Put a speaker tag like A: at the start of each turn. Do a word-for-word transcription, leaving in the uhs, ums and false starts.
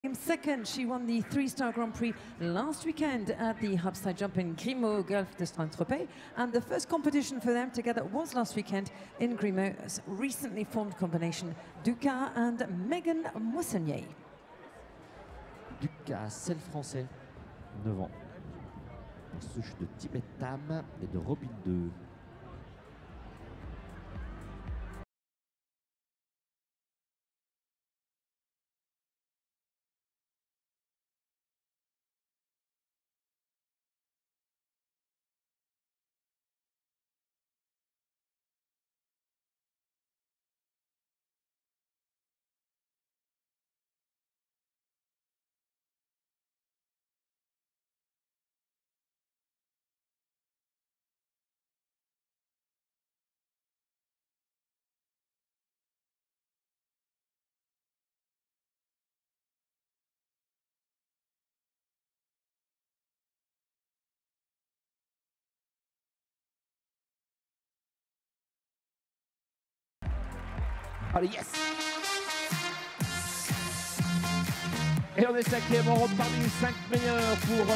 A: Second, she won the three-star Grand Prix last weekend at the Hubside Jump in Grimaud, Golfe de Saint-Tropez. And the first competition for them together was last weekend in Grimaud's recently formed combination, Dukas and Megan Moissonnier.
B: Dukas, celle français, neuf ans. Souche de Tibet Tam et de Robin deux.
C: Allez, yes! Et on est cinquième, on rentre parmi les cinq meilleurs pour